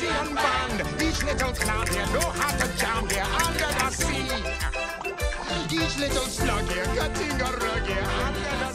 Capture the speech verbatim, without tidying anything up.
Caribbean band. Each little clown here know how to jam here under the sea. Each little slug here cutting a rug here under the